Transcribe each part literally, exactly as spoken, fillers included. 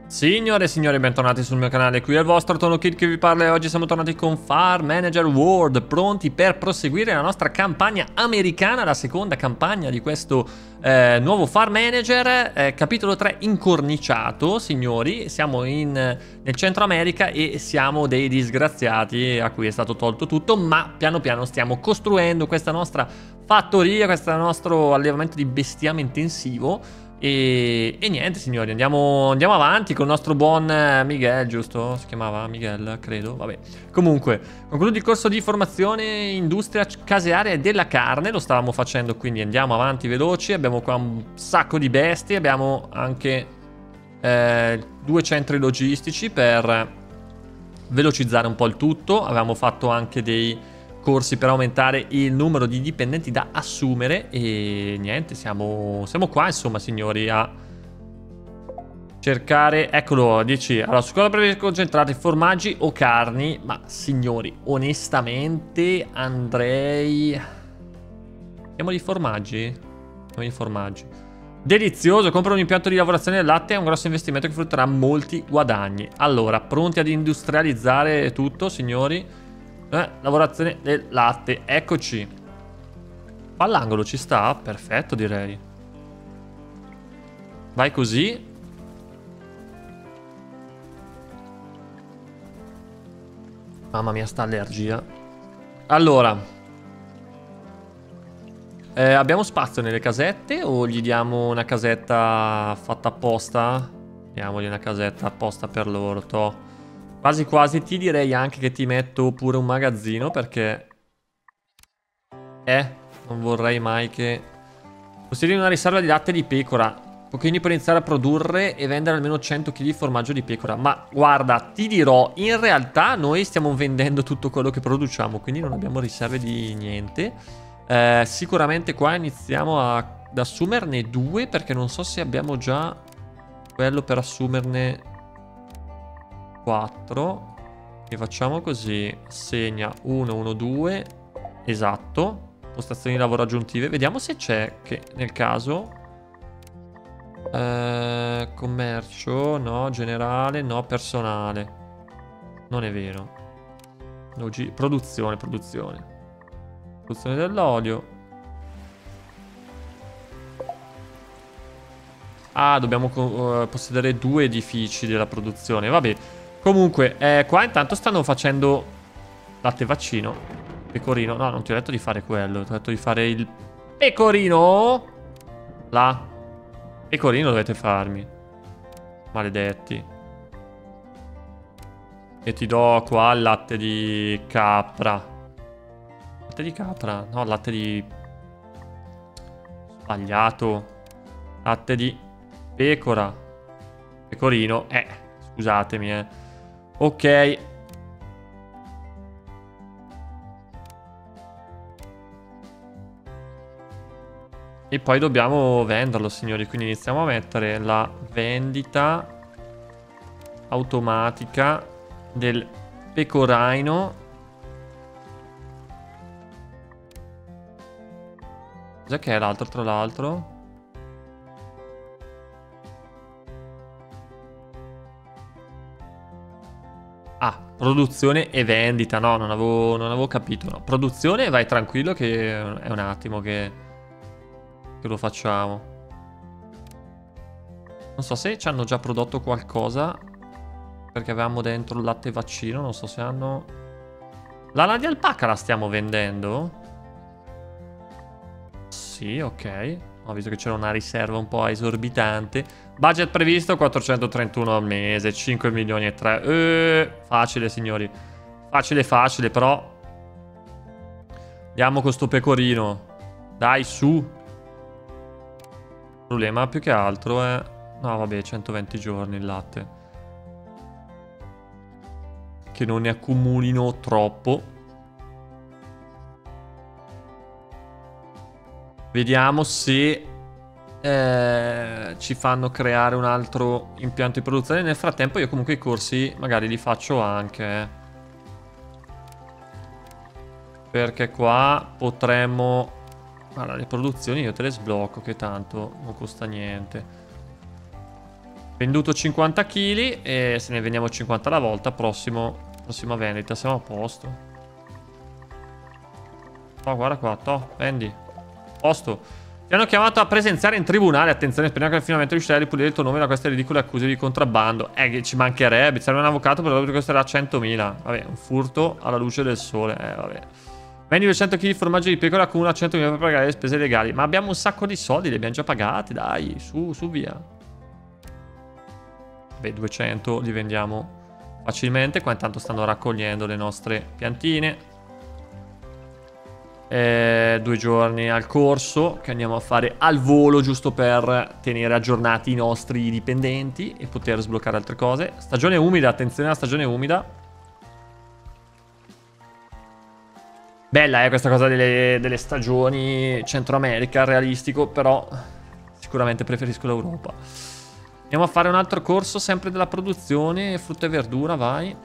Signore e signori, bentornati sul mio canale, qui è il vostro TonoKid che vi parla e oggi siamo tornati con Farm Manager World, pronti per proseguire la nostra campagna americana, la seconda campagna di questo eh, nuovo Farm Manager, eh, capitolo tre incorniciato, signori. Siamo in, nel Centro America e siamo dei disgraziati a cui è stato tolto tutto, ma piano piano stiamo costruendo questa nostra fattoria, questo nostro allevamento di bestiame intensivo. E, e niente signori, andiamo, andiamo avanti con il nostro buon Miguel, giusto? Si chiamava Miguel, credo, vabbè. Comunque, concludo il corso di formazione industria casearia della carne, lo stavamo facendo, quindi andiamo avanti veloci. Abbiamo qua un sacco di bestie, abbiamo anche eh, due centri logistici per velocizzare un po' il tutto. Avevamo fatto anche dei corsi per aumentare il numero di dipendenti da assumere e niente, siamo, siamo qua insomma signori a cercare, eccolo, dici, allora su cosa preferisco concentrate, formaggi o carni? Ma signori, onestamente andrei, andiamo di formaggi? Andiamo di formaggi. Delizioso, compra un impianto di lavorazione del latte, è un grosso investimento che frutterà molti guadagni. Allora, pronti ad industrializzare tutto signori? Eh, lavorazione del latte, eccoci. Qua all'angolo ci sta? Perfetto direi. Vai così. Mamma mia sta allergia. Allora eh, abbiamo spazio nelle casette o gli diamo una casetta fatta apposta? Diamogli una casetta apposta per loro, to. Quasi quasi ti direi anche che ti metto pure un magazzino perché Eh, non vorrei mai che possiedi una riserva di latte di pecora, pochini per iniziare a produrre e vendere almeno cento chili di formaggio di pecora. Ma guarda, ti dirò, in realtà noi stiamo vendendo tutto quello che produciamo, quindi non abbiamo riserve di niente. eh, Sicuramente qua iniziamo a, ad assumerne due, perché non so se abbiamo già quello per assumerne quattro. E facciamo così, segna uno, uno, due. Esatto. Postazioni di lavoro aggiuntive. Vediamo se c'è, che nel caso eh, commercio, no, generale, no, personale. Non è vero. Logi produzione, produzione Produzione dell'olio. Ah, dobbiamo uh, possedere due edifici della produzione. Vabbè. Comunque, eh, qua intanto stanno facendo latte vaccino. Pecorino. No, non ti ho detto di fare quello. Ti ho detto di fare il pecorino. Là. Pecorino dovete farmi. Maledetti. E ti do qua il latte di capra. Latte di capra? No, latte di... Sbagliato. Latte di pecora. Pecorino. Eh, scusatemi, eh. Ok. E poi dobbiamo venderlo, signori. Quindi iniziamo a mettere la vendita automatica del pecorino. Cos'è che è l'altro, tra l'altro? Ah, produzione e vendita. No, non avevo, non avevo capito. No. Produzione, vai tranquillo che è un attimo che... che lo facciamo. Non so se ci hanno già prodotto qualcosa, perché avevamo dentro il latte vaccino. Non so se hanno... La lana di alpaca la stiamo vendendo? Sì, ok. Ho visto che c'era una riserva un po' esorbitante. Budget previsto quattrocentotrentuno al mese, cinque milioni e tre. Eh, facile signori. Facile facile, però diamo questo pecorino. Dai, su. Il problema più che altro è... No, vabbè, centoventi giorni il latte. Che non ne accumulino troppo. Vediamo se eh, ci fanno creare un altro impianto di produzione. Nel frattempo io comunque i corsi magari li faccio anche. Eh. Perché qua potremmo... Guarda, le produzioni io te le sblocco, che tanto non costa niente. Venduto cinquanta chili e se ne vendiamo cinquanta alla volta. Prossimo, prossima vendita, siamo a posto. Oh, guarda qua, to, vendi. Posto. Ti hanno chiamato a presenziare in tribunale. Attenzione, speriamo che finalmente riuscirai a ripulire il tuo nome da queste ridicole accuse di contrabbando. Eh, che ci mancherebbe. Serve un avvocato per che costerà centomila. Vabbè, un furto alla luce del sole. Eh, vabbè. Vendi duecento chili di formaggio di pecora, accumula centomila per pagare le spese legali. Ma abbiamo un sacco di soldi, li abbiamo già pagati. Dai, su, su, via. Beh, duecento li vendiamo facilmente. Qua intanto stanno raccogliendo le nostre piantine. Eh, due giorni al corso che andiamo a fare al volo, giusto per tenere aggiornati i nostri dipendenti e poter sbloccare altre cose. Stagione umida, attenzione alla stagione umida. Bella eh questa cosa delle, delle stagioni Centro America, realistico, però sicuramente preferisco l'Europa. Andiamo a fare un altro corso sempre della produzione, frutta e verdura, vai.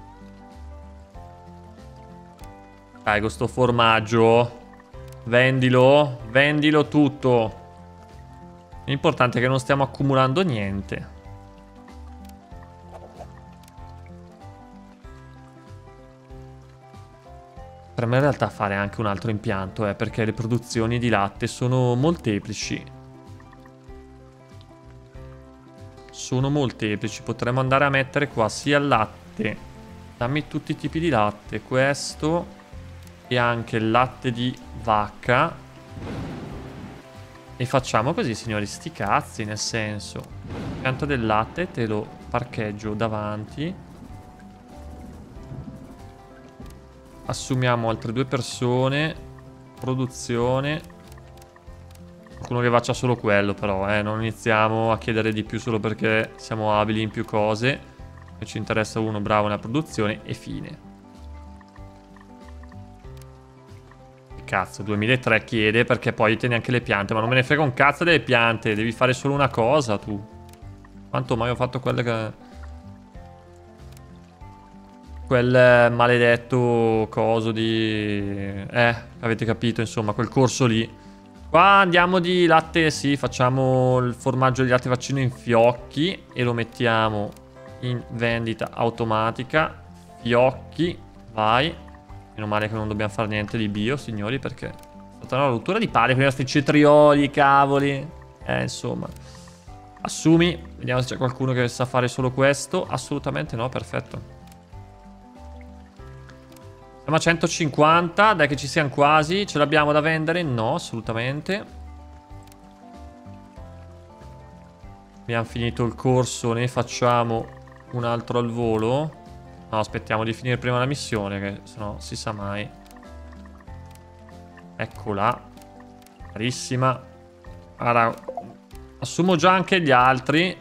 Dai, questo formaggio. Vendilo. Vendilo tutto. L'importante è che non stiamo accumulando niente. Potremmo in realtà fare anche un altro impianto, eh, perché le produzioni di latte sono molteplici. Sono molteplici. Potremmo andare a mettere qua sia il latte. Dammi tutti i tipi di latte. Questo... e anche il latte di vacca. E facciamo così, signori, sti cazzi, nel senso, il pianto del latte te lo parcheggio davanti. Assumiamo altre due persone. Produzione. Qualcuno che faccia solo quello però, eh. Non iniziamo a chiedere di più solo perché siamo abili in più cose. E ci interessa uno bravo nella produzione e fine. Cazzo, duemilatré chiede perché poi tieni anche le piante. Ma non me ne frega un cazzo delle piante. Devi fare solo una cosa, tu. Quanto mai ho fatto quelle che... quel maledetto coso di... Eh, avete capito, insomma, quel corso lì. Qua andiamo di latte, sì, facciamo il formaggio di latte vaccino in fiocchi. E lo mettiamo in vendita automatica. Fiocchi, vai. Meno male che non dobbiamo fare niente di bio, signori, perché è stata una rottura di palle con i nostri cetrioli, cavoli. Eh, insomma. Assumi. Vediamo se c'è qualcuno che sa fare solo questo. Assolutamente no, perfetto. Siamo a centocinquanta, dai che ci siamo quasi. Ce l'abbiamo da vendere? No, assolutamente. Abbiamo finito il corso, ne facciamo un altro al volo. No, aspettiamo di finire prima la missione, che sennò si sa mai. Eccola. Carissima. Allora, assumo già anche gli altri.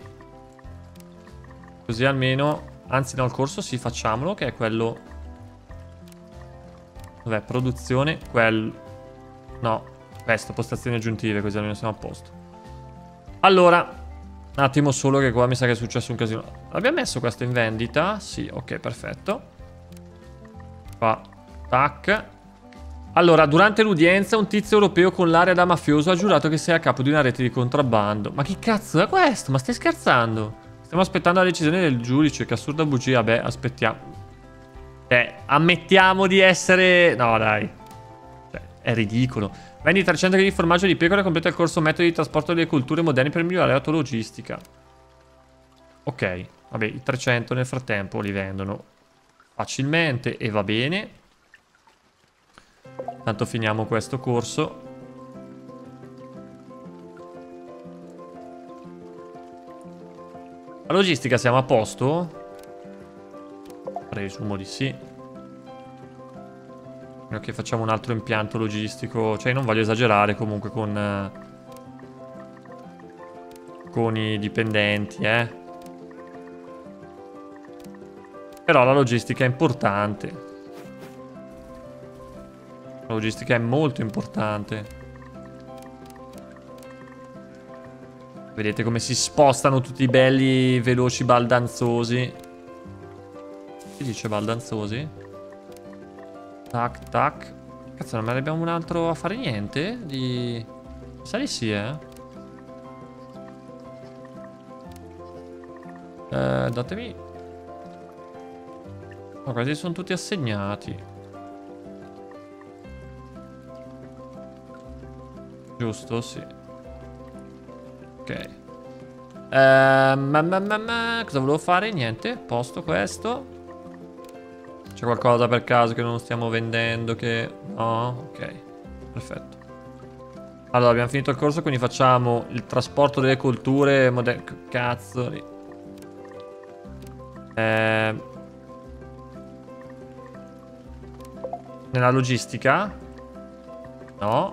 Così almeno... Anzi no, il corso sì, facciamolo, che è quello... Dov'è? Produzione. Quello... No, questo, postazioni aggiuntive, così almeno siamo a posto. Allora... Un attimo solo che qua mi sa che è successo un casino. Abbiamo messo questo in vendita? Sì, ok, perfetto. Qua, tac. Allora, durante l'udienza un tizio europeo con l'area da mafioso ha giurato che sei a capo di una rete di contrabbando. Ma chi cazzo è questo? Ma stai scherzando? Stiamo aspettando la decisione del giudice, che assurda bugia. Beh, aspettiamo. Eh, ammettiamo di essere... No, dai. Cioè, è ridicolo. Vendi trecento chili di formaggio di pecora e completa il corso metodi di trasporto delle culture moderni per migliorare la tua logistica. Ok, vabbè, i trecento nel frattempo li vendono facilmente e va bene. Tanto finiamo questo corso. La logistica siamo a posto? Presumo di sì. Ok, facciamo un altro impianto logistico. Cioè, non voglio esagerare comunque con... Eh, con i dipendenti, eh. Però la logistica è importante. La logistica è molto importante. Vedete come si spostano tutti i belli, veloci, baldanzosi. Chi dice baldanzosi? Tac, tac. Cazzo, non me ne abbiamo un altro a fare niente? Di... Sa di sì, eh? Eh, datemi... Ma questi sono tutti assegnati. Giusto, sì. Ok. Eh, ma, ma, ma, ma, cosa volevo fare? Niente. Posto questo. C'è qualcosa per caso che non stiamo vendendo che... No? Ok. Perfetto. Allora, abbiamo finito il corso, quindi facciamo il trasporto delle colture moderne... Cazzo. Eh... Nella logistica? No.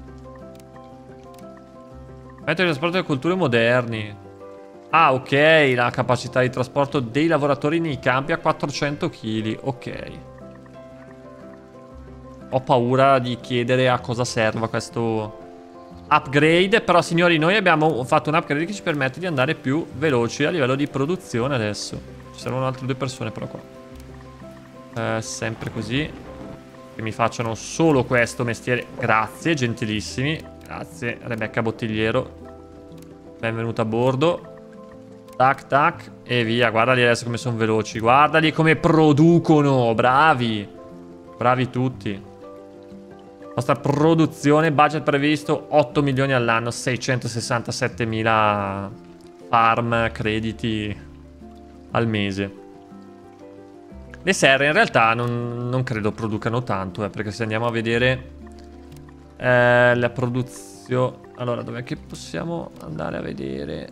Mettere il trasporto delle culture moderni. Ah, ok. La capacità di trasporto dei lavoratori nei campi a quattrocento chili. Ok. Ho paura di chiedere a cosa serva questo upgrade. Però, signori, noi abbiamo fatto un upgrade che ci permette di andare più veloci a livello di produzione adesso. Ci servono altre due persone però qua. Eh, sempre così. Che mi facciano solo questo mestiere. Grazie, gentilissimi. Grazie, Rebecca Bottigliero. Benvenuta a bordo. Tac, tac. E via. Guardali adesso come sono veloci. Guardali come producono. Bravi. Bravi tutti. Nostra produzione. Budget previsto otto milioni all'anno. seicentosessantasettemila farm crediti al mese. Le serre in realtà non, non credo producano tanto, eh, perché se andiamo a vedere eh, la produzione... Allora, dov'è che possiamo andare a vedere?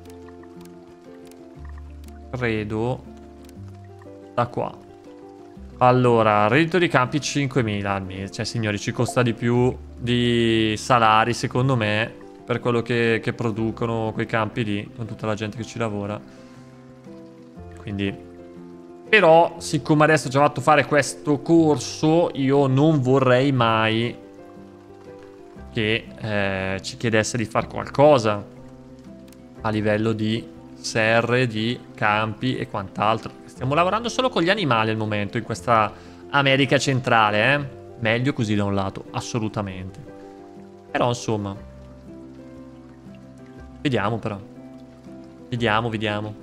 Credo da qua. Allora, reddito di campi cinquemila al mese. Cioè, signori, ci costa di più di salari, secondo me, per quello che, che producono quei campi lì, con tutta la gente che ci lavora. Quindi... Però, siccome adesso ci ho fatto fare questo corso, io non vorrei mai che eh, ci chiedesse di fare qualcosa a livello di serre, di campi e quant'altro. Stiamo lavorando solo con gli animali al momento in questa America centrale, eh? Meglio così da un lato, assolutamente. Però, insomma, vediamo però. Vediamo, vediamo.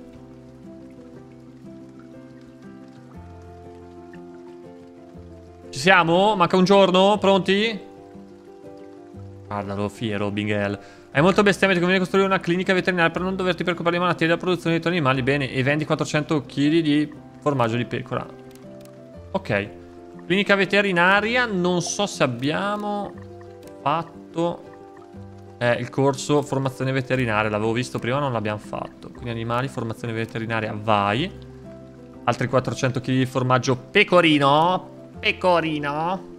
Ci siamo? Manca un giorno? Pronti? Guardalo, fiero, Bingel. Hai molto bestiame, ti conviene costruire una clinica veterinaria per non doverti preoccupare di malattie della produzione di tuoi animali. Bene, e vendi quattrocento chili di formaggio di pecora. Ok. Clinica veterinaria, non so se abbiamo fatto eh, il corso formazione veterinaria. L'avevo visto prima, non l'abbiamo fatto. Quindi animali, formazione veterinaria, vai. Altri quattrocento chili di formaggio pecorino. Pecorino.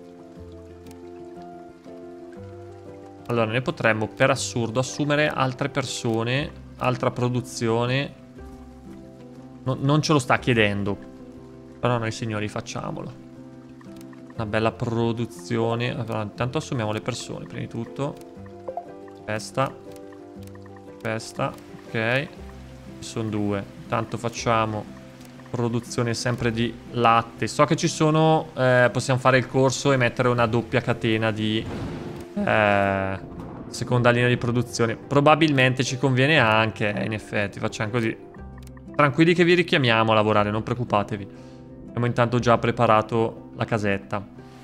Allora, noi potremmo per assurdo assumere altre persone, altra produzione. No, non ce lo sta chiedendo. Però noi, signori, facciamolo. Una bella produzione. Allora, intanto assumiamo le persone, prima di tutto. Questa. Questa. Ok. Ci sono due. Intanto facciamo... produzione sempre di latte. So che ci sono... Eh, possiamo fare il corso e mettere una doppia catena di... Eh, seconda linea di produzione. Probabilmente ci conviene anche, eh, in effetti. Facciamo così. Tranquilli che vi richiamiamo a lavorare, non preoccupatevi. Abbiamo intanto già preparato la casetta.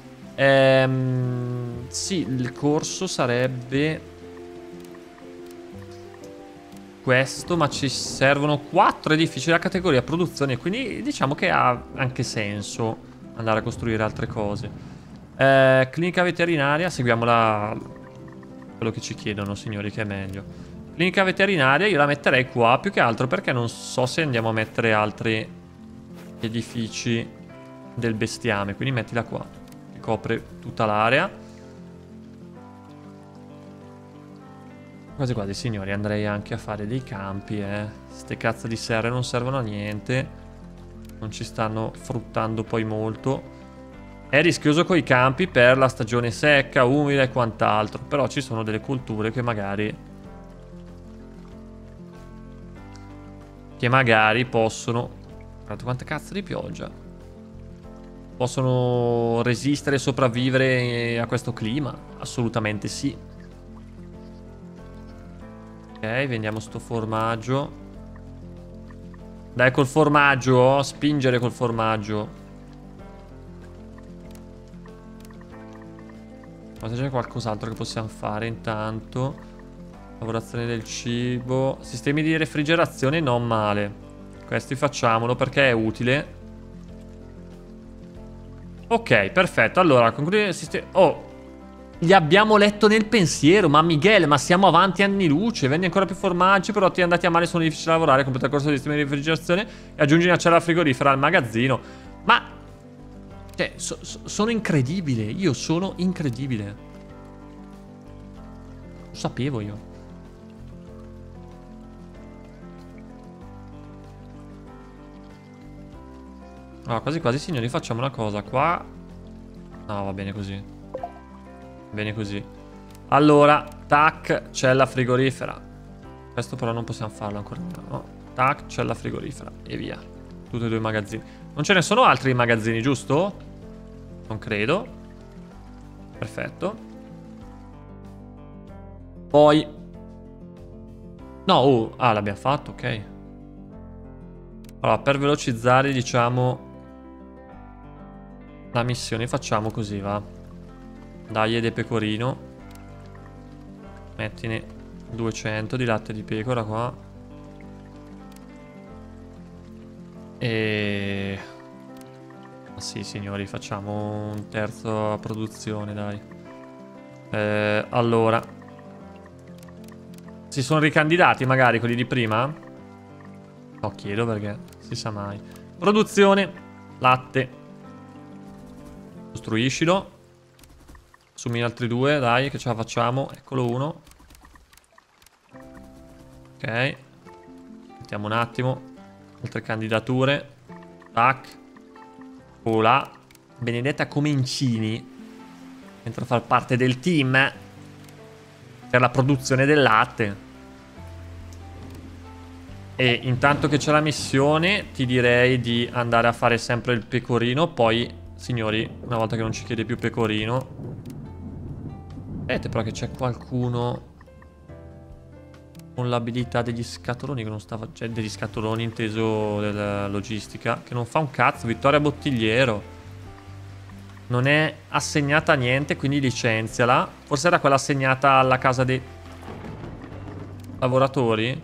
Ehm, sì, il corso sarebbe... questo, ma ci servono quattro edifici della categoria produzione, quindi diciamo che ha anche senso andare a costruire altre cose. Eh, clinica veterinaria, seguiamo la... quello che ci chiedono, signori, che è meglio. Clinica veterinaria io la metterei qua, più che altro perché non so se andiamo a mettere altri edifici del bestiame, quindi mettila qua, che copre tutta l'area. Quasi quasi, signori, andrei anche a fare dei campi, eh. Ste cazzo di serre non servono a niente. Non ci stanno fruttando poi molto. È rischioso coi campi per la stagione secca, umida e quant'altro. Però ci sono delle colture che magari... Che magari possono... Guardate quanta cazzo di pioggia. Possono resistere e sopravvivere a questo clima? Assolutamente sì. Ok, vendiamo sto formaggio. Dai col formaggio, spingere col formaggio. Ma se c'è qualcos'altro che possiamo fare intanto. Lavorazione del cibo. Sistemi di refrigerazione non male. Questi facciamolo perché è utile. Ok, perfetto. Allora, concludere il sistema... Oh, li abbiamo letto nel pensiero. Ma Miguel, ma siamo avanti anni luce. Vendi ancora più formaggi. Prodotti andati a male sono difficili da lavorare. Completa il corso di sistemi di refrigerazione e aggiungi una cella frigorifera al magazzino. Ma... Cioè, so, so, sono incredibile. Io sono incredibile. Lo sapevo io. Allora, quasi quasi, signori, facciamo una cosa. Qua... No, va bene così. Va bene così. Allora, tac, cella frigorifera. Questo però non possiamo farlo ancora. No. Tac, cella frigorifera. E via. Tutti e due i magazzini. Non ce ne sono altri magazzini, giusto? Non credo. Perfetto. Poi... No, oh, ah, l'abbiamo fatto, ok. Allora, per velocizzare, diciamo... La missione facciamo così, va. Dai, de pecorino. Mettine duecento di latte di pecora qua. E... Ma sì, signori, facciamo un terzo a produzione, dai. Eh, allora. Si sono ricandidati magari quelli di prima? No, chiedo perché si sa mai. Produzione. Latte. Costruiscilo. Assumi altri due, dai, che ce la facciamo. Eccolo uno. Ok. Mettiamo un attimo. Altre candidature. Tac. Ola. Benedetta Comencini entra a far parte del team per la produzione del latte. E intanto che c'è la missione, ti direi di andare a fare sempre il pecorino. Poi... Signori, una volta che non ci chiede più pecorino. Vedete però che c'è qualcuno con l'abilità degli scatoloni che non stava... Cioè degli scatoloni inteso della logistica, che non fa un cazzo. Vittoria Bottigliero. Non è assegnata a niente, quindi licenziala. Forse era quella assegnata alla casa dei lavoratori.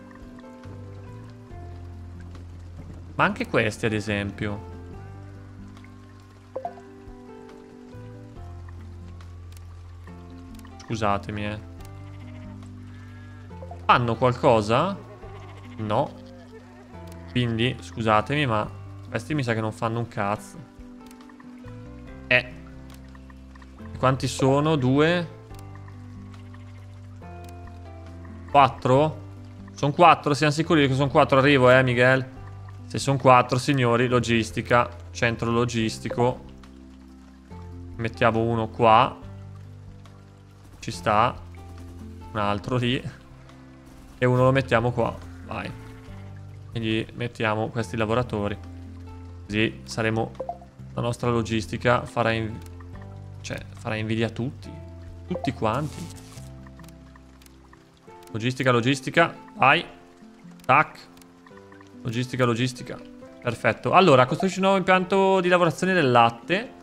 Ma anche questi ad esempio. Scusatemi, eh. Fanno qualcosa? No. Quindi, scusatemi, ma questi mi sa che non fanno un cazzo. Eh. Quanti sono? Due? Quattro? Sono quattro? Siamo sicuri che sono quattro? Arrivo, eh, Miguel? Se sono quattro, signori, logistica. Centro logistico. Mettiamo uno qua. Ci sta. Un altro lì. E uno lo mettiamo qua. Vai. Quindi mettiamo questi lavoratori. Così saremo... La nostra logistica farà... In... Cioè, farà invidia a tutti. Tutti quanti. Logistica, logistica. Vai. Tac. Logistica, logistica. Perfetto. Allora, costruisci un nuovo impianto di lavorazione del latte.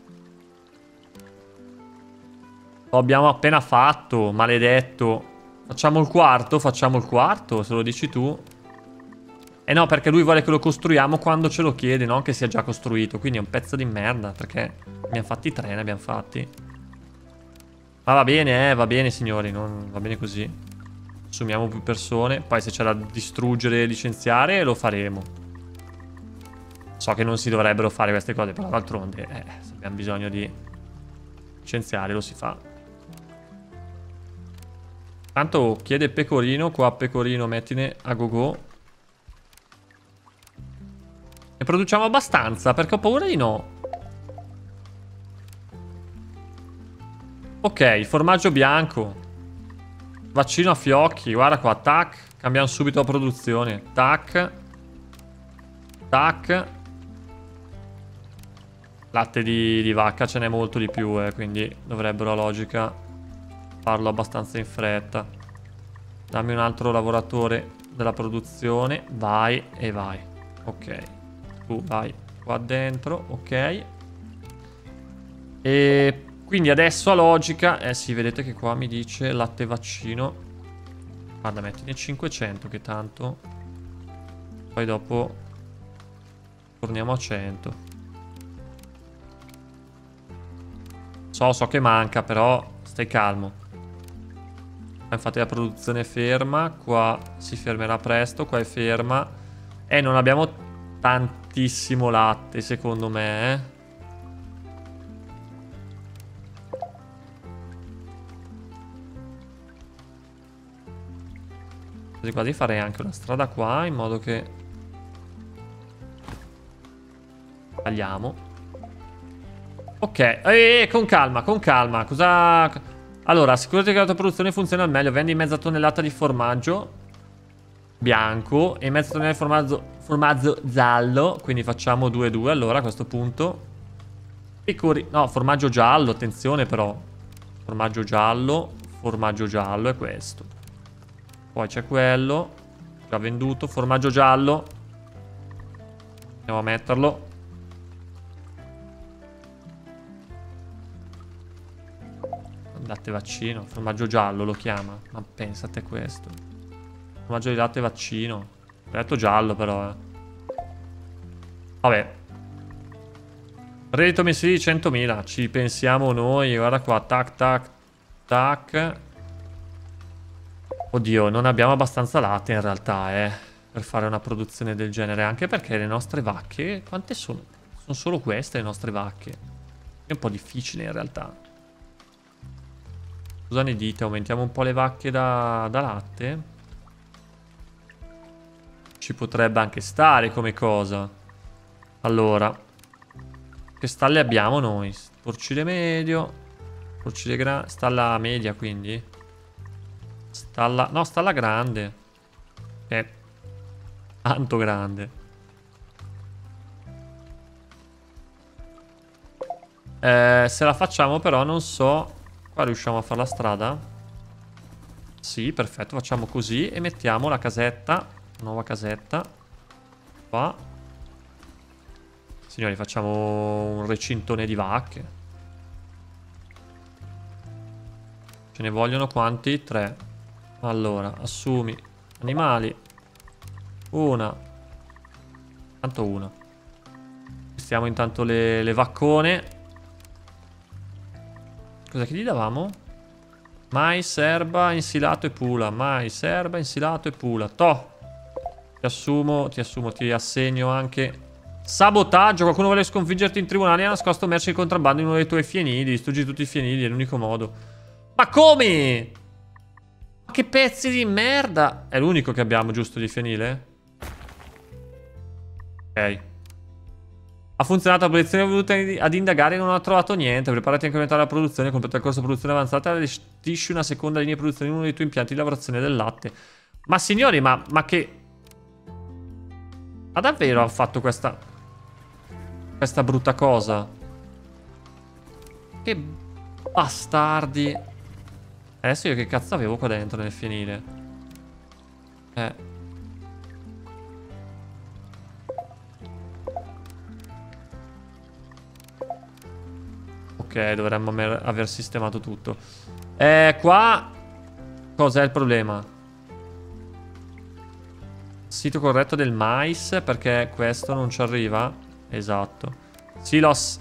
Lo abbiamo appena fatto, maledetto. Facciamo il quarto, facciamo il quarto, se lo dici tu. Eh no, perché lui vuole che lo costruiamo quando ce lo chiede, non che sia già costruito. Quindi è un pezzo di merda, perché ne abbiamo fatti tre, ne abbiamo fatti. Ma va bene, eh, va bene signori, non va bene così. Assumiamo più persone, poi se c'è da distruggere e licenziare lo faremo. So che non si dovrebbero fare queste cose, però d'altronde, eh, se abbiamo bisogno di licenziare lo si fa. Tanto chiede pecorino, qua pecorino mettine a go go. Ne produciamo abbastanza, perché ho paura di no. Ok, formaggio bianco. Vaccino a fiocchi, guarda qua, tac. Cambiamo subito la produzione, tac. Tac. Latte di, di vacca ce n'è molto di più, eh, quindi dovrebbero a logica farlo abbastanza in fretta. Dammi un altro lavoratore della produzione. Vai e vai. Ok. Tu vai qua dentro. Ok. E quindi adesso a logica... Eh sì, vedete che qua mi dice latte vaccino. Guarda, mettine cinquecento che tanto... Poi dopo... Torniamo a cento. So, so che manca, però stai calmo. Infatti la produzione è ferma. Qua si fermerà presto. Qua è ferma. E non abbiamo tantissimo latte, secondo me, eh. Quasi quasi farei anche una strada qua, in modo che tagliamo. Ok, e con calma, con calma. Cosa... Allora, assicurati che la tua produzione funzioni al meglio. Vendi mezza tonnellata di formaggio bianco e mezza tonnellata di formaggio, formaggio giallo. Quindi facciamo due due allora a questo punto. Piccoli... No, formaggio giallo, attenzione però. Formaggio giallo, formaggio giallo è questo. Poi c'è quello. Già venduto. Formaggio giallo. Andiamo a metterlo. Latte vaccino. Formaggio giallo lo chiama. Ma pensate a questo. Formaggio di latte vaccino. Ho detto giallo però, eh. Vabbè. Reddito mensile di centomila. Ci pensiamo noi. Guarda qua. Tac, tac, tac. Oddio, non abbiamo abbastanza latte in realtà, eh, per fare una produzione del genere. Anche perché le nostre vacche... Quante sono? Sono solo queste le nostre vacche. È un po' difficile in realtà. Cosa ne dite? Aumentiamo un po' le vacche da, da latte? Ci potrebbe anche stare come cosa. Allora. Che stalle abbiamo noi? Porcile medio. Porcile grande. Stalla media quindi? Stalla... No, stalla grande. È tanto grande. Eh, se la facciamo però non so... Qua riusciamo a fare la strada? Sì, perfetto, facciamo così. E mettiamo la casetta. Nuova casetta. Qua. Signori, facciamo un recintone di vacche. Ce ne vogliono quanti? Tre. Allora, assumi animali. Una. Tanto una. Stiamo intanto le, le vaccone. Cosa che gli davamo? Mais, erba, insilato e pula. Mais, erba, insilato e pula. Toh. Ti assumo, ti assumo, ti assegno anche sabotaggio. Qualcuno vuole sconfiggerti in tribunale e ha nascosto merce di contrabbando in uno dei tuoi fienili. Distruggi tutti i fienili, è l'unico modo. Ma come? Che pezzi di merda. È l'unico che abbiamo, giusto, di fienile? Ok. Ha funzionato la posizione voluta ad indagare e non ha trovato niente. Preparati a incrementare la produzione. Completa il corso di produzione avanzata. Allestisci una seconda linea di produzione in uno dei tuoi impianti di lavorazione del latte. Ma signori, ma, ma che... Ma davvero ha fatto questa... Questa brutta cosa? Che bastardi. Adesso io che cazzo avevo qua dentro nel fienile? Eh. Ok, dovremmo aver sistemato tutto. Eh, qua... Cos'è il problema? Sito corretto del mais, perché questo non ci arriva. Esatto. Silos.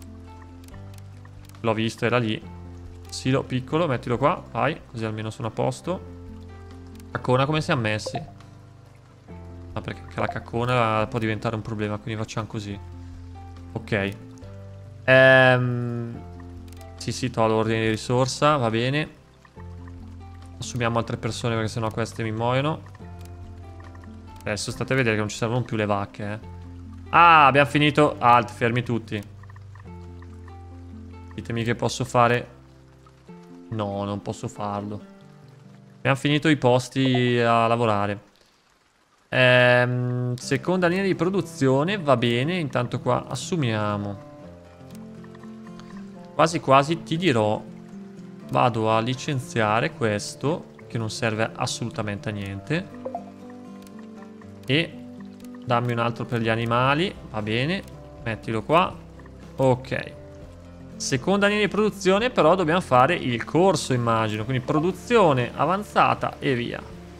L'ho visto, era lì. Silo piccolo, mettilo qua, vai, così almeno sono a posto. Caccona come si è messi? Ma perché anche la caccona può diventare un problema, quindi facciamo così. Ok. Ehm... Sì, sì, tolgo l'ordine di risorsa, va bene. Assumiamo altre persone perché sennò queste mi muoiono. Adesso state a vedere che non ci servono più le vacche, eh. Ah, abbiamo finito. Alt, fermi tutti. Ditemi che posso fare... No, non posso farlo. Abbiamo finito i posti a lavorare. Ehm, seconda linea di produzione, va bene. Intanto qua assumiamo. Quasi quasi ti dirò. Vado a licenziare questo, che non serve assolutamente a niente. E dammi un altro per gli animali. Va bene. Mettilo qua. Ok. Seconda linea di produzione, però dobbiamo fare il corso, immagino. Quindi produzione avanzata e via.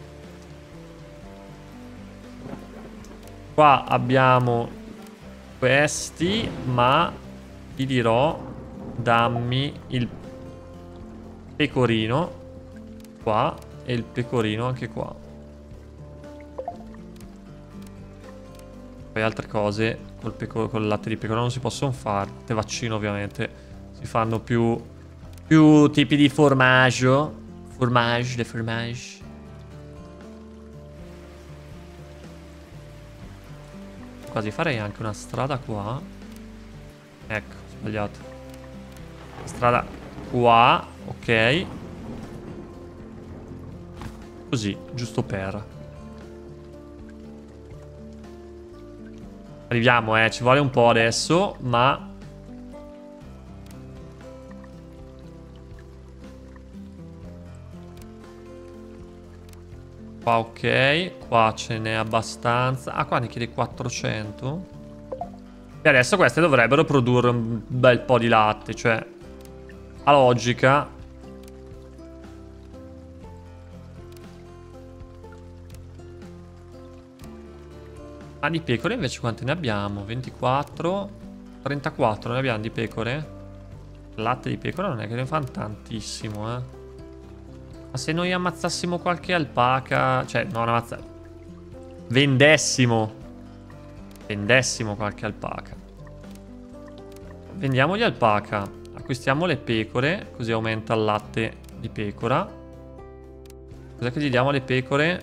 Qua abbiamo questi, ma ti dirò, dammi il pecorino qua e il pecorino anche qua. Poi altre cose col, peco col latte di pecorino non si possono fare. Latte vaccino ovviamente. Si fanno più, più tipi di formaggio. Formage, le formage. Quasi farei anche una strada qua. Ecco, ho sbagliato. Strada qua, ok. Così, giusto per. Arriviamo, eh, ci vuole un po' adesso, ma... Qua ok, qua ce n'è abbastanza. Ah, qua ne chiede quattrocento. E adesso queste dovrebbero produrre un bel po' di latte, cioè... A logica... Ah, di pecore invece quante ne abbiamo? ventiquattro, trentaquattro ne abbiamo di pecore? Latte di pecora non è che ne fanno tantissimo, eh. Ma se noi ammazzassimo qualche alpaca... Cioè, non ammazzare... Vendessimo. Vendessimo qualche alpaca. Vendiamo gli alpaca. Acquistiamo le pecore, così aumenta il latte di pecora. Cos'è che gli diamo alle pecore?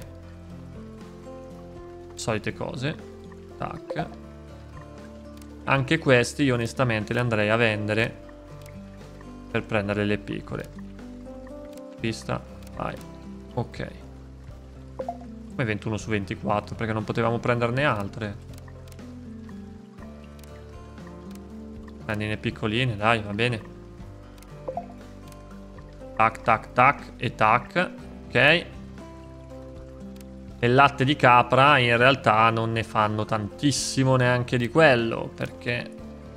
Solite cose. Tac. Anche questi io onestamente li andrei a vendere per prendere le pecore. Vista. Vai. Ok. Come ventuno su ventiquattro, perché non potevamo prenderne altre. Prendine piccoline, dai, va bene. Tac, tac, tac e tac. Ok. E il latte di capra in realtà non ne fanno tantissimo neanche di quello, perché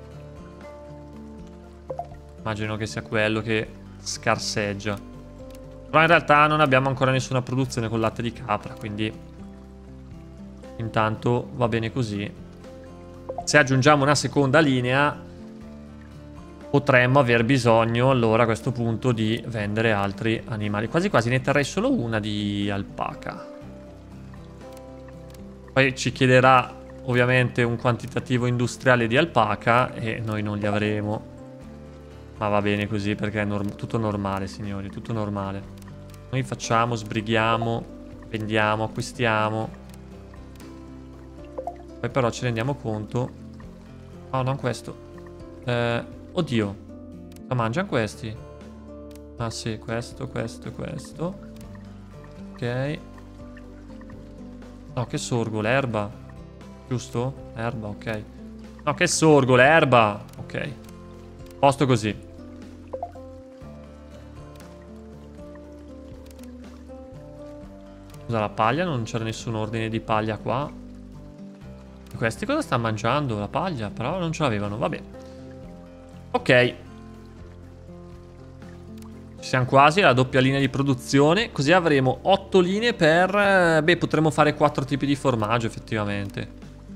immagino che sia quello che scarseggia. Però in realtà non abbiamo ancora nessuna produzione con latte di capra, quindi intanto va bene così. Se aggiungiamo una seconda linea potremmo aver bisogno allora a questo punto di vendere altri animali. Quasi quasi ne terrei solo una di alpaca. Poi ci chiederà ovviamente un quantitativo industriale di alpaca e noi non li avremo. Ma va bene così perché è norm- tutto normale, signori, tutto normale. Noi facciamo, sbrighiamo, vendiamo, acquistiamo. Poi però ci rendiamo conto... Oh, non questo. Eh, oddio. Ma mangiano questi? Ah sì, questo, questo e questo. Ok. No, che sorgo, l'erba. Giusto? Erba, ok. No, che sorgo, l'erba. Ok. Posto così. Scusa, la paglia? Non c'era nessun ordine di paglia qua. E questi cosa stanno mangiando? La paglia? Però non ce l'avevano, vabbè. Ok. Ci siamo quasi alla doppia linea di produzione. Così avremo otto linee per... Beh, potremmo fare quattro tipi di formaggio, effettivamente.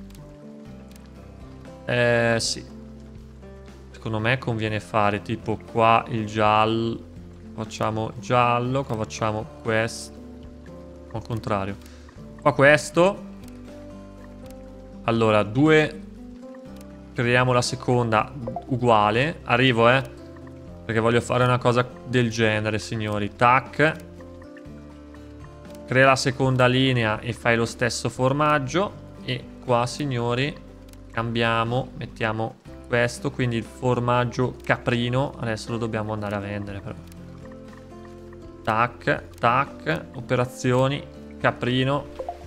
Eh, sì. Secondo me conviene fare tipo qua il giallo. Facciamo giallo, qua facciamo questo. Al contrario. Qua questo. Allora, due. Creiamo la seconda uguale. Arrivo, eh. Perché voglio fare una cosa del genere, signori. Tac. Crea la seconda linea e fai lo stesso formaggio. E qua, signori, cambiamo. Mettiamo questo. Quindi il formaggio caprino. Adesso lo dobbiamo andare a vendere, però. Tac, tac. Operazioni. Caprino.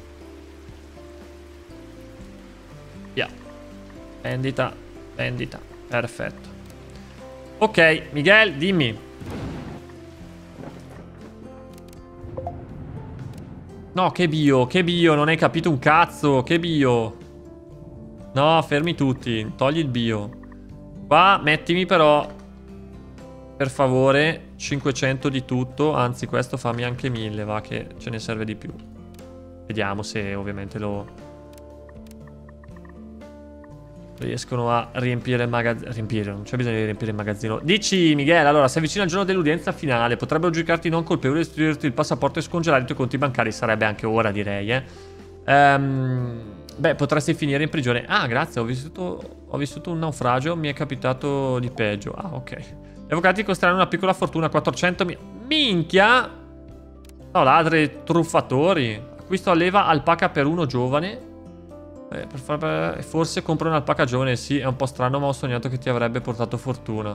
Via. Vendita. Vendita. Perfetto. Ok, Miguel, dimmi. No, che bio, che bio, non hai capito un cazzo, che bio. No, fermi tutti, togli il bio. Qua mettimi però, per favore, cinquecento di tutto. Anzi, questo fammi anche mille, va, che ce ne serve di più. Vediamo se ovviamente lo... riescono a riempire il magazzino. Riempire, non c'è bisogno di riempire il magazzino. Dici, Miguel, allora, si avvicina il giorno dell'udienza finale. Potrebbero giudicarti non colpevole, restituirti il passaporto e scongelare i tuoi conti bancari. Sarebbe anche ora, direi, eh. Um, beh, potresti finire in prigione. Ah, grazie, ho vissuto, ho vissuto un naufragio. Mi è capitato di peggio. Ah, ok. Gli avvocati costeranno una piccola fortuna, quattrocentomila. Minchia! No, ladri, truffatori. Acquisto a leva alpaca per uno giovane. Eh, per far... Forse compro un'alpaca giovane, sì, è un po' strano, ma ho sognato che ti avrebbe portato fortuna.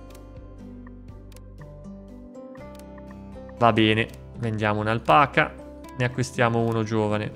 Va bene, vendiamo un'alpaca, ne acquistiamo uno giovane.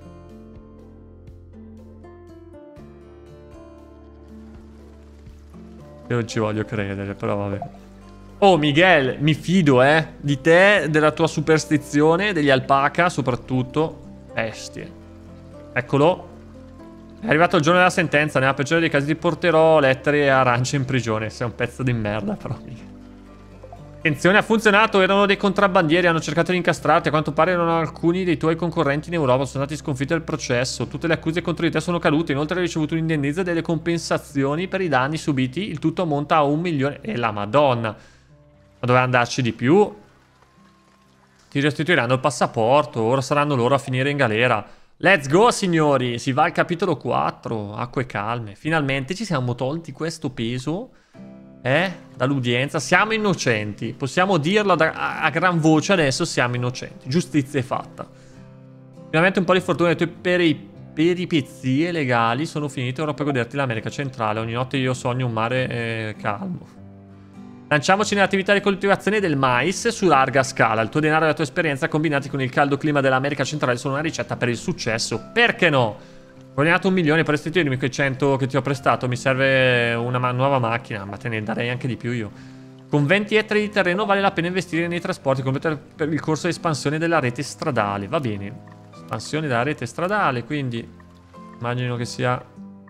Io non ci voglio credere, però vabbè. Oh, Miguel, mi fido, eh, di te, della tua superstizione, degli alpaca, soprattutto. Bestie. Eccolo. È arrivato il giorno della sentenza. Nella peggiore dei casi ti porterò lettere e arance in prigione. Sei un pezzo di merda, però. Attenzione, ha funzionato. Erano dei contrabbandieri. Hanno cercato di incastrarti. A quanto pare erano alcuni dei tuoi concorrenti in Europa. Sono stati sconfitti al processo. Tutte le accuse contro di te sono cadute. Inoltre hai ricevuto un indennizzo e delle compensazioni per i danni subiti. Il tutto ammonta a un milione. E la madonna. Ma doveva andarci di più. Ti restituiranno il passaporto. Ora saranno loro a finire in galera. Let's go, signori! Si va al capitolo quattro. Acque calme. Finalmente ci siamo tolti questo peso, eh, dall'udienza. Siamo innocenti. Possiamo dirlo a, a, a gran voce adesso. Siamo innocenti. Giustizia è fatta. Finalmente un po' di fortuna. Le tue peri, peripezie legali sono finite. Ora puoi goderti l'America centrale. Ogni notte io sogno un mare eh, calmo. Lanciamoci nell'attività di coltivazione del mais su larga scala. Il tuo denaro e la tua esperienza combinati con il caldo clima dell'America centrale sono una ricetta per il successo. Perché no? Ho guadagnato un milione per restituirmi quei cento che ti ho prestato. Mi serve una ma nuova macchina, ma te ne darei anche di più io. Con venti ettari di terreno vale la pena investire nei trasporti per il corso di espansione della rete stradale. Va bene. Espansione della rete stradale, quindi immagino che sia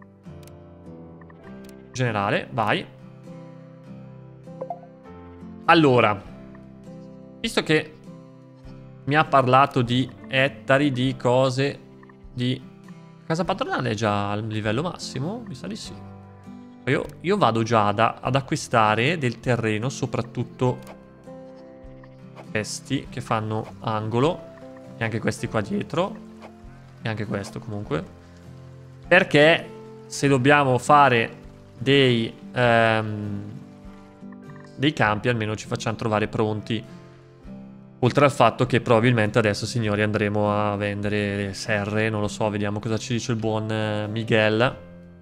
generale. Vai. Allora, visto che mi ha parlato di ettari, di cose, di... Casa padronale è già al livello massimo? Mi sa di sì. Io, io vado già ad, ad acquistare del terreno, soprattutto questi che fanno angolo, e anche questi qua dietro, e anche questo comunque. Perché se dobbiamo fare dei... Um, dei campi almeno ci facciamo trovare pronti. Oltre al fatto che probabilmente adesso, signori, andremo a vendere le serre. Non lo so, vediamo cosa ci dice il buon Miguel.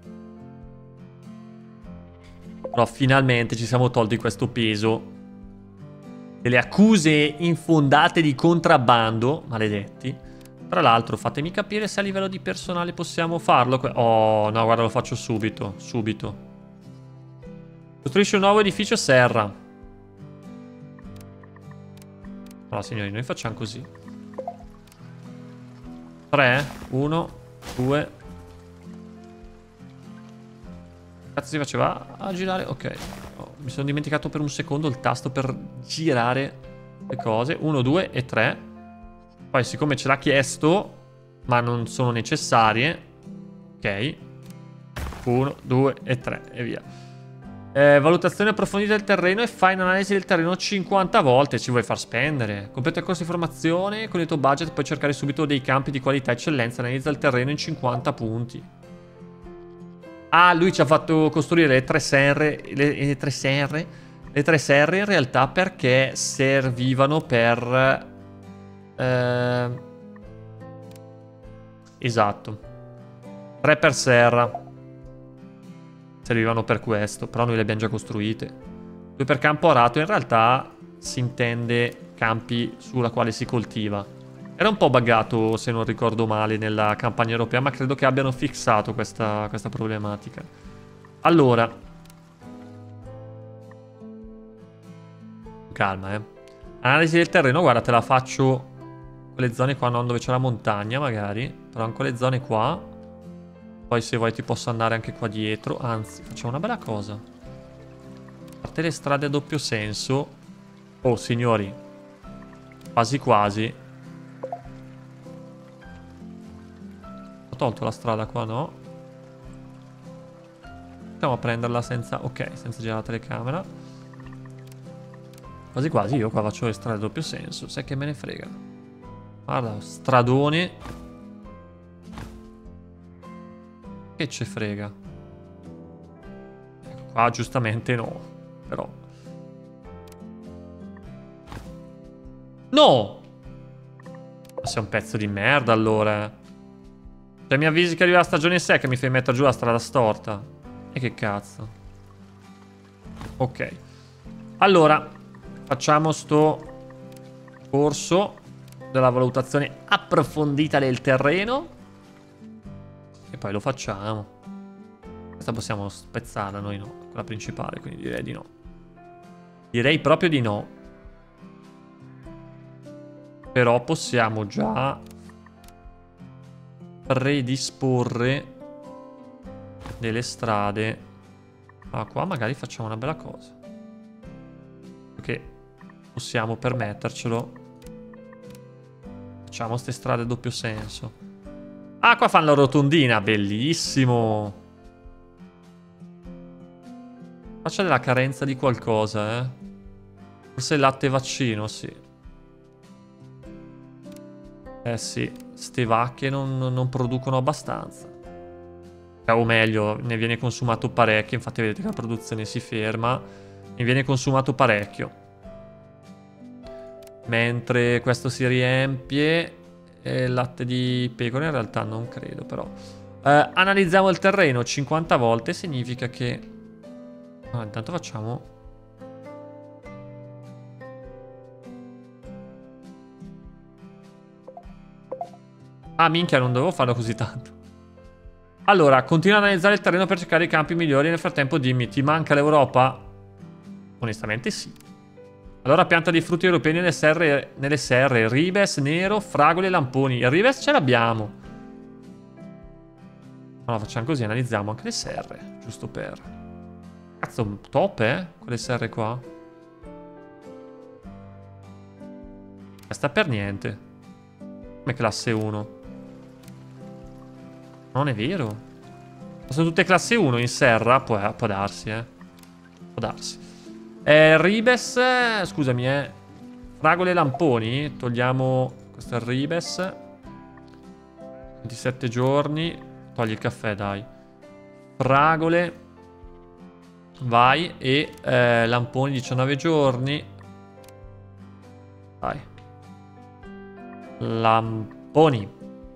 Però finalmente ci siamo tolti questo peso delle accuse infondate di contrabbando. Maledetti. Tra l'altro fatemi capire se a livello di personale possiamo farlo. Oh no, guarda, lo faccio subito. Subito. Costruisci un nuovo edificio serra. Allora, signori, noi facciamo così. tre, uno, due. Cazzo si faceva a girare? Ok. Oh, mi sono dimenticato per un secondo il tasto per girare le cose. uno, due e tre. Poi, siccome ce l'ha chiesto, ma non sono necessarie. Ok. uno, due e tre e via. Eh, valutazione approfondita del terreno e fai un'analisi del terreno cinquanta volte. Ci vuoi far spendere? Completa il corso di formazione. Con il tuo budget puoi cercare subito dei campi di qualità e eccellenza. Analizza il terreno in cinquanta punti. Ah, lui ci ha fatto costruire le tre serre. Le, le tre serre. Le tre serre in realtà perché servivano per... Eh, esatto. Tre per serra. Servivano per questo, però noi le abbiamo già costruite. Due per campo arato, in realtà si intende campi sulla quale si coltiva. Era un po' buggato, se non ricordo male, nella campagna europea, ma credo che abbiano fissato questa, questa problematica. Allora. Calma, eh. Analisi del terreno, guarda, te la faccio quelle zone qua, non dove c'è la montagna magari, però in quelle zone qua. Poi se vuoi ti posso andare anche qua dietro. Anzi, facciamo una bella cosa. A parte le strade a doppio senso. Oh signori, quasi quasi. Ho tolto la strada qua, no? Andiamo a prenderla senza... ok, senza girare la telecamera. Quasi quasi io qua faccio le strade a doppio senso. Sai che me ne frega. Guarda, stradone. Che ce frega. Ecco, qua giustamente no. Però... no! Ma sei un pezzo di merda allora. Cioè mi avvisi che arriva la stagione secca e mi fai mettere giù la strada storta. E che cazzo. Ok. Allora, facciamo sto corso della valutazione approfondita del terreno. E poi lo facciamo. Questa possiamo spezzarla, noi no. Quella principale, quindi direi di no. Direi proprio di no. Però possiamo già predisporre delle strade. Ma qua magari facciamo una bella cosa. Perché possiamo permettercelo. Facciamo ste strade a doppio senso. Ah, qua fanno la rotondina. Bellissimo. Qua c'è della carenza di qualcosa, eh. Forse il latte vaccino, sì. Eh sì, ste vacche non, non producono abbastanza. O meglio, ne viene consumato parecchio. Infatti vedete che la produzione si ferma. Ne viene consumato parecchio. Mentre questo si riempie. E il latte di pecora in realtà non credo, però. Eh, analizziamo il terreno cinquanta volte. Significa che... ah, intanto facciamo... ah, minchia, non dovevo farlo così tanto. Allora, continua ad analizzare il terreno per cercare i campi migliori. Nel frattempo dimmi, ti manca l'Europa? Onestamente sì. Allora pianta dei frutti europei nelle serre, nelle serre. Ribes, nero, fragole e lamponi. Il ribes ce l'abbiamo. Allora facciamo così, analizziamo anche le serre. Giusto per... cazzo, top, eh? Quelle serre qua. Questa per niente. Come classe uno. Non è vero. Sono tutte classe uno in serra. Può, può darsi, eh. Può darsi. Eh, Ribes. Eh, scusami, eh. Fragole e lamponi. Togliamo. Questo è il Ribes. ventisette giorni. Togli il caffè, dai. Fragole. Vai. E eh, lamponi diciannove giorni. Vai. Lamponi.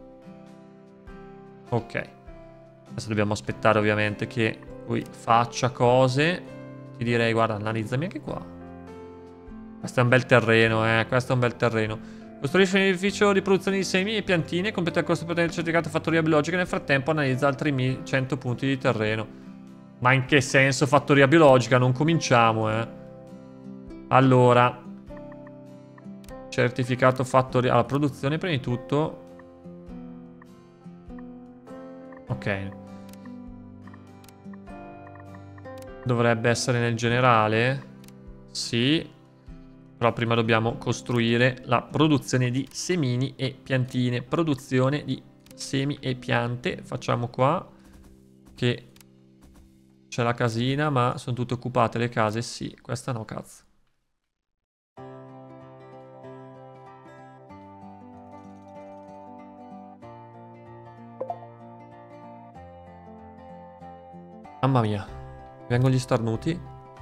Ok. Adesso dobbiamo aspettare ovviamente che lui faccia cose. Ti direi, guarda, analizzami anche qua. Questo è un bel terreno, eh. Questo è un bel terreno. Costruisce un edificio di produzione di semi e piantine. Completa il costo per ottenere il certificato fattoria biologica. Nel frattempo analizza altri cento punti di terreno. Ma in che senso fattoria biologica? Non cominciamo, eh. Allora. Certificato fattoria. Allora, produzione prima di tutto. Ok. Dovrebbe essere nel generale. Sì. Però prima dobbiamo costruire la produzione di semini e piantine. Produzione di semi e piante. Facciamo qua. Che c'è la casina, ma sono tutte occupate le case. Sì, questa no, cazzo. Mamma mia. Vengono gli starnuti.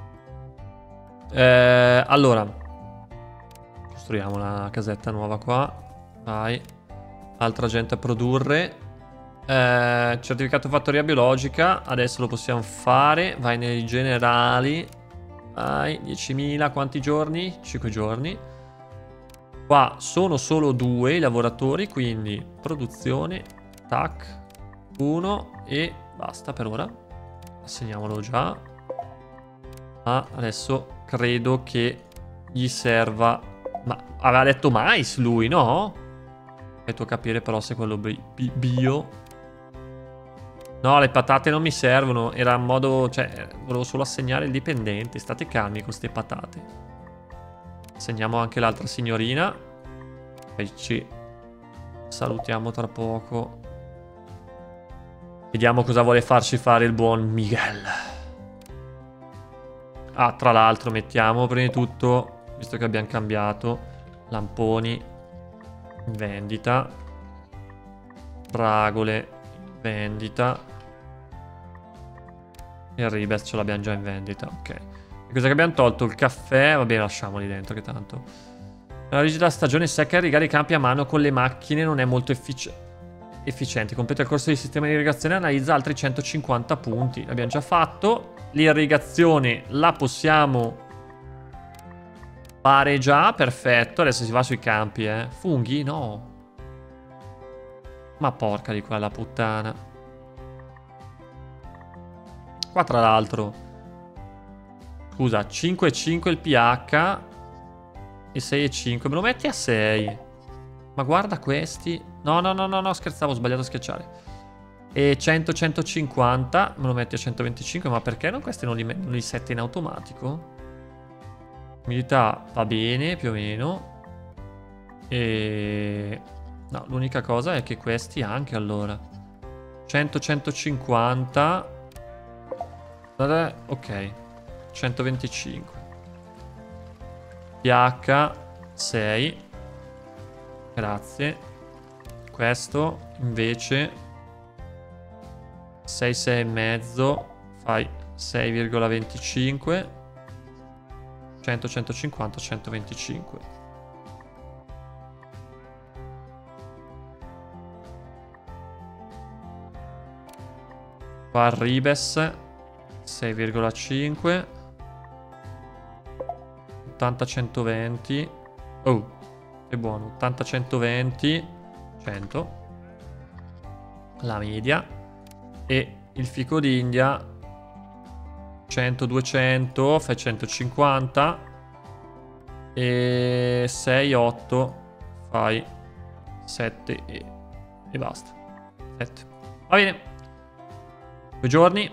Eh, allora. Costruiamo la casetta nuova qua. Vai. Altra gente a produrre. Eh, certificato fattoria biologica. Adesso lo possiamo fare. Vai nei generali. Vai. diecimila. Quanti giorni? cinque giorni. Qua sono solo due i lavoratori. Quindi produzione. Tac. Uno. E basta per ora. Assegniamolo già. Ma adesso credo che gli serva. Ma aveva detto mais lui, no? Fai tu capire però se quello bi bi bio. No, le patate non mi servono. Era un modo... Cioè, volevo solo assegnare il dipendente. State calmi con queste patate. Assegniamo anche l'altra signorina. E ci salutiamo tra poco. Vediamo cosa vuole farci fare il buon Miguel. Ah, tra l'altro mettiamo prima di tutto, visto che abbiamo cambiato, lamponi in vendita, fragole in vendita e il ribes ce l'abbiamo già in vendita, ok. E cosa che abbiamo tolto? Il caffè, vabbè, lasciamoli dentro che tanto. La rigida stagione secca, irrigare i campi a mano con le macchine non è molto effic efficiente. Completa il corso di sistema di irrigazione e analizza altri centocinquanta punti. L'abbiamo già fatto. L'irrigazione la possiamo fare già, perfetto. Adesso si va sui campi, eh. Funghi? No. Ma porca di quella puttana. Qua tra l'altro, scusa, cinque e cinque il pH e sei e cinque. Me lo metti a sei. Ma guarda questi. No, no, no, no, no, scherzavo, ho sbagliato a schiacciare. E cento, centocinquanta, me lo metti a centoventicinque, ma perché non questi non li, non li sette in automatico? Umidità va bene, più o meno. E... no, l'unica cosa è che questi anche, allora. cento, centocinquanta. Ok. centoventicinque. pH sei. Grazie. Questo invece sei, sei e mezzo, fai sei virgola venticinque, cento, centocinquanta, centoventicinque. Qua Ribes sei virgola cinque, ottanta, centoventi. Oh, è buono, ottanta, centoventi, cento. La media. E il fico d'India cento, duecento, fai centocinquanta. E sei, otto, fai sette e, e basta. sette. Va bene. Due giorni.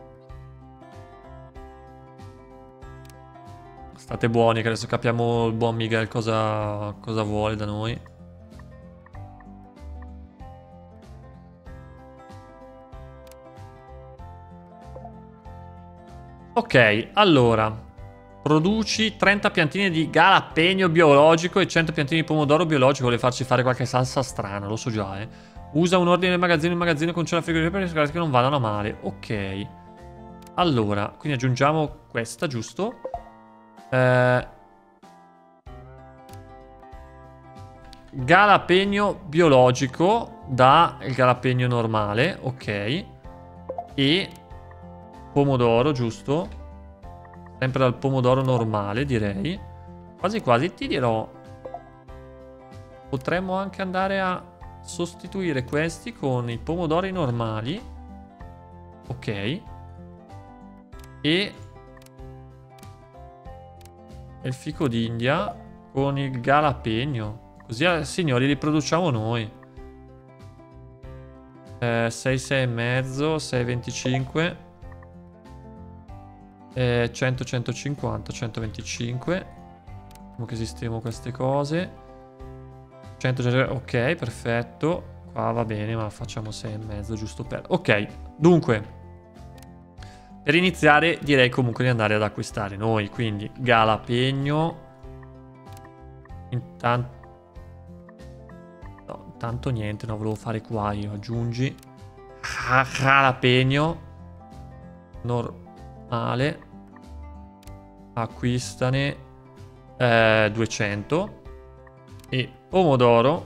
State buoni che adesso capiamo il buon Miguel cosa, cosa vuole da noi. Ok, allora, produci trenta piantine di jalapeno biologico e cento piantine di pomodoro biologico. Vuole farci fare qualche salsa strana, lo so già, eh. Usa un ordine del magazzino in magazzino con cella frigorifera per rischiare che non vadano a male. Ok. Allora, quindi aggiungiamo questa, giusto? Eh... Jalapeno biologico da il jalapeno normale, ok. E... pomodoro, giusto? Sempre dal pomodoro normale, direi. Quasi quasi ti dirò. Potremmo anche andare a sostituire questi con i pomodori normali. Ok. E il fico d'India con il jalapeno. Così, signori, li produciamo noi. Eh, sei, sei e mezzo, sei, venticinque. Eh, cento, centocinquanta, centoventicinque. Vediamo che sistemo queste cose. cento, ok, perfetto. Qua va bene, ma facciamo sei e mezzo giusto per... Ok, dunque, per iniziare direi comunque di andare ad acquistare noi. Quindi jalapeno. Intanto... no, intanto niente, no, volevo fare qua io. Aggiungi jalapeno normale. Acquistane eh, duecento. E pomodoro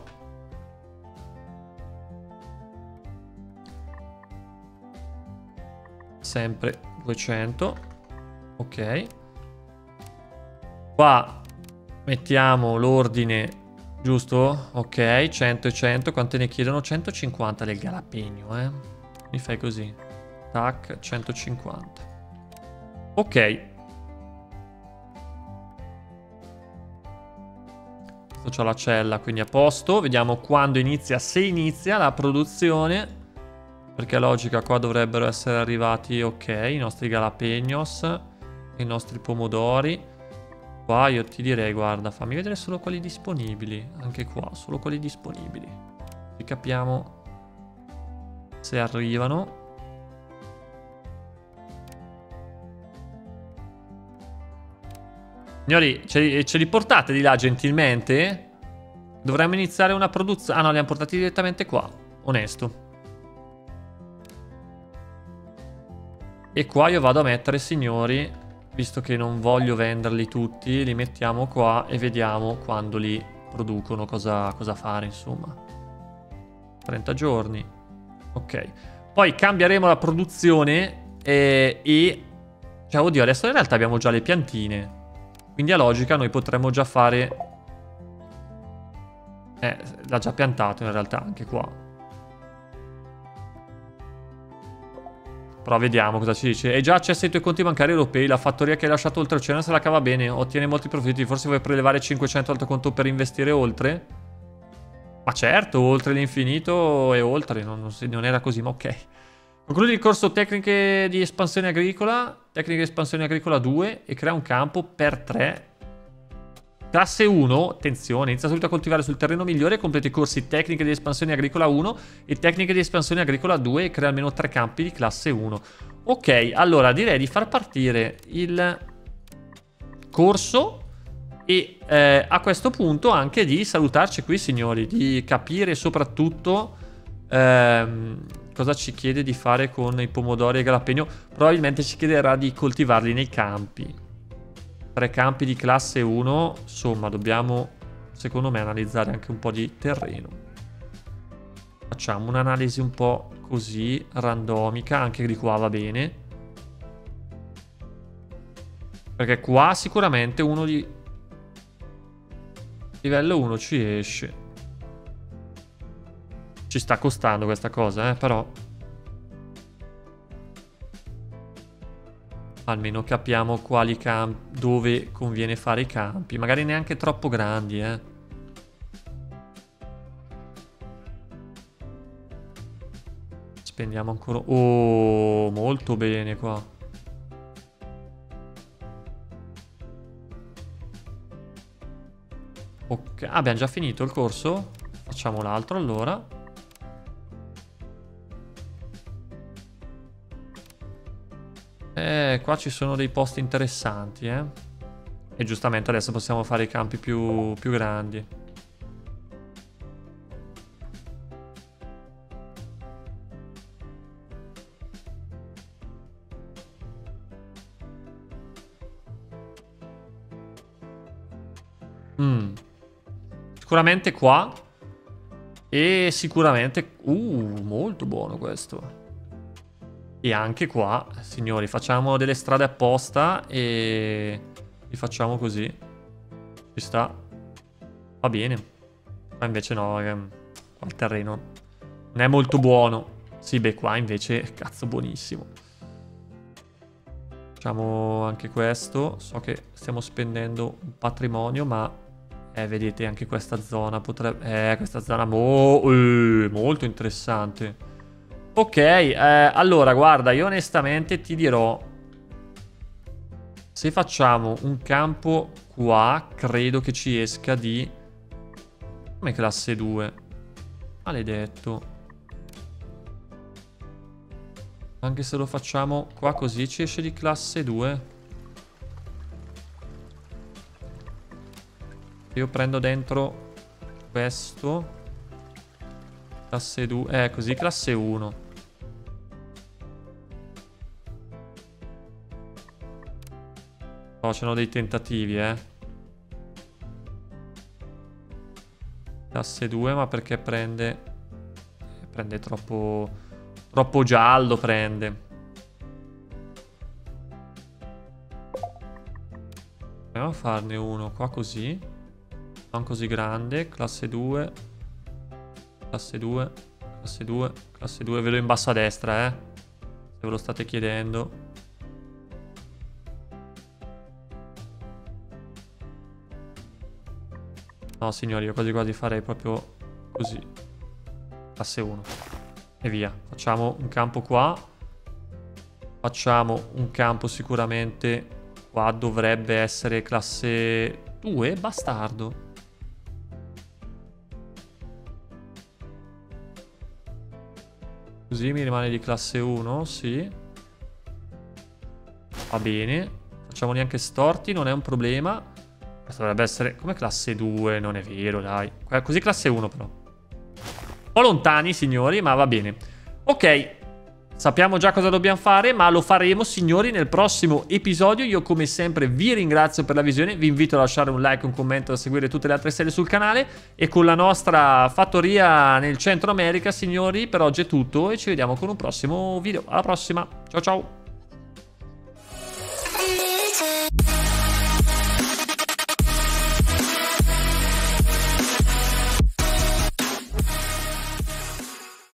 sempre duecento. Ok. Qua mettiamo l'ordine giusto. Ok, cento e cento. Quante ne chiedono? centocinquanta del jalapeno, eh. Mi fai così. Tac, centocinquanta. Ok. Questo c'ha la cella, quindi a posto. Vediamo quando inizia, se inizia la produzione. Perché logica, qua dovrebbero essere arrivati, ok, i nostri jalapenos, i nostri pomodori. Qua io ti direi, guarda, fammi vedere solo quelli disponibili. Anche qua, solo quelli disponibili. Così capiamo se arrivano. Signori, ce li, ce li portate di là gentilmente? Dovremmo iniziare una produzione. Ah no, li hanno portati direttamente qua. Onesto. E qua io vado a mettere, signori, visto che non voglio venderli tutti, li mettiamo qua e vediamo quando li producono cosa, cosa fare, insomma. trenta giorni. Ok. Poi cambieremo la produzione e... e... Cioè, oddio, adesso in realtà abbiamo già le piantine. Quindi a logica noi potremmo già fare... Eh, l'ha già piantato in realtà anche qua. Però vediamo cosa ci dice. Hai già accesso ai tuoi conti bancari europei. La fattoria che hai lasciato oltreoceano se la cava bene. Ottiene molti profitti. Forse vuoi prelevare cinquecento al tuo conto per investire oltre? Ma certo, oltre l'infinito e oltre. Non, non, non era così, ma ok. Concludi il corso tecniche di espansione agricola. Tecniche di espansione agricola due. E crea un campo per tre. Classe uno, attenzione, inizia subito a coltivare sul terreno migliore, completa i corsi tecniche di espansione agricola uno e tecniche di espansione agricola due e crea almeno tre campi di classe uno. Ok, allora direi di far partire il corso e eh, a questo punto anche di salutarci qui, signori, di capire soprattutto ehm, cosa ci chiede di fare con i pomodori e jalapeno. Probabilmente ci chiederà di coltivarli nei campi. Tre campi di classe uno, insomma, dobbiamo, secondo me, analizzare anche un po' di terreno. Facciamo un'analisi un po' così, randomica, anche di qua va bene. Perché qua sicuramente uno di livello uno ci esce. Ci sta costando questa cosa, eh, però... Almeno capiamo quali campi, dove conviene fare i campi. Magari neanche troppo grandi, eh. Spendiamo ancora... Oh, molto bene qua. Ok, ah, abbiamo già finito il corso? Facciamo l'altro allora. Eh, qua ci sono dei posti interessanti, eh. E giustamente adesso possiamo fare i campi più, più grandi. Mm. Sicuramente qua. E sicuramente... Uh, molto buono questo. E anche qua, signori, facciamo delle strade apposta e li facciamo così. Ci sta. Va bene. Ma invece no, qua il terreno non è molto buono. Sì, beh, qua invece, cazzo, buonissimo. Facciamo anche questo. So che stiamo spendendo un patrimonio, ma... Eh, vedete, anche questa zona potrebbe... Eh, questa zona mo... eh, molto interessante. Ok, eh, allora guarda, io onestamente ti dirò, se facciamo un campo qua, credo che ci esca di... Come classe due? Maledetto. Anche se lo facciamo qua così ci esce di classe due. Io prendo dentro questo. Classe due, eh così classe uno. Oh, c'erano dei tentativi, eh. Classe due, ma perché prende... Prende troppo... Troppo giallo, prende. Proviamo a farne uno qua così. Non così grande. Classe due. Classe due. Classe due. Classe due. Vedo in basso a destra, eh. Se ve lo state chiedendo. No, signori, io quasi quasi farei proprio così. Classe uno. E via. Facciamo un campo qua. Facciamo un campo sicuramente. Qua dovrebbe essere classe due. Bastardo. Così mi rimane di classe uno, sì. Va bene. Facciamo neanche storti, non è un problema. Questo dovrebbe essere come classe due, non è vero, dai. Così classe uno però. Un po' lontani, signori, ma va bene. Ok, sappiamo già cosa dobbiamo fare, ma lo faremo, signori, nel prossimo episodio. Io, come sempre, vi ringrazio per la visione. Vi invito a lasciare un like, un commento, a seguire tutte le altre serie sul canale. E con la nostra fattoria nel Centro America, signori, per oggi è tutto. E ci vediamo con un prossimo video. Alla prossima. Ciao, ciao.